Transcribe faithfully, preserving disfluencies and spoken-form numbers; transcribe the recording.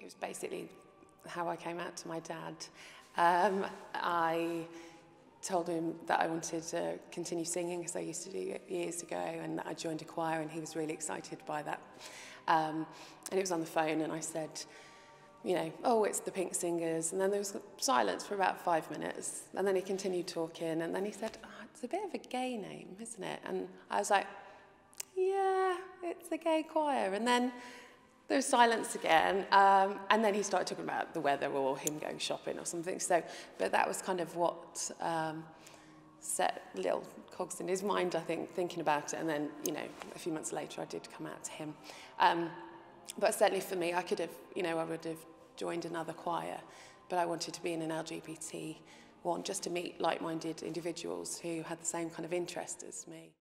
was basically how I came out to my dad. Um, I told him that I wanted to continue singing, as I used to do years ago, and that I joined a choir, and he was really excited by that. Um, and it was on the phone, and I said, you know, oh, it's the Pink Singers. And then there was silence for about five minutes. And then he continued talking. And then he said, oh, it's a bit of a gay name, isn't it? And I was like, yeah, it's a gay choir. And then there was silence again. Um, and then he started talking about the weather or him going shopping or something. So, but that was kind of what um, set little cogs in his mind, I think, thinking about it. And then, you know, a few months later, I did come out to him. Um, But certainly for me, I could have, you know, I would have joined another choir, but I wanted to be in an L G B T one just to meet like-minded individuals who had the same kind of interest as me.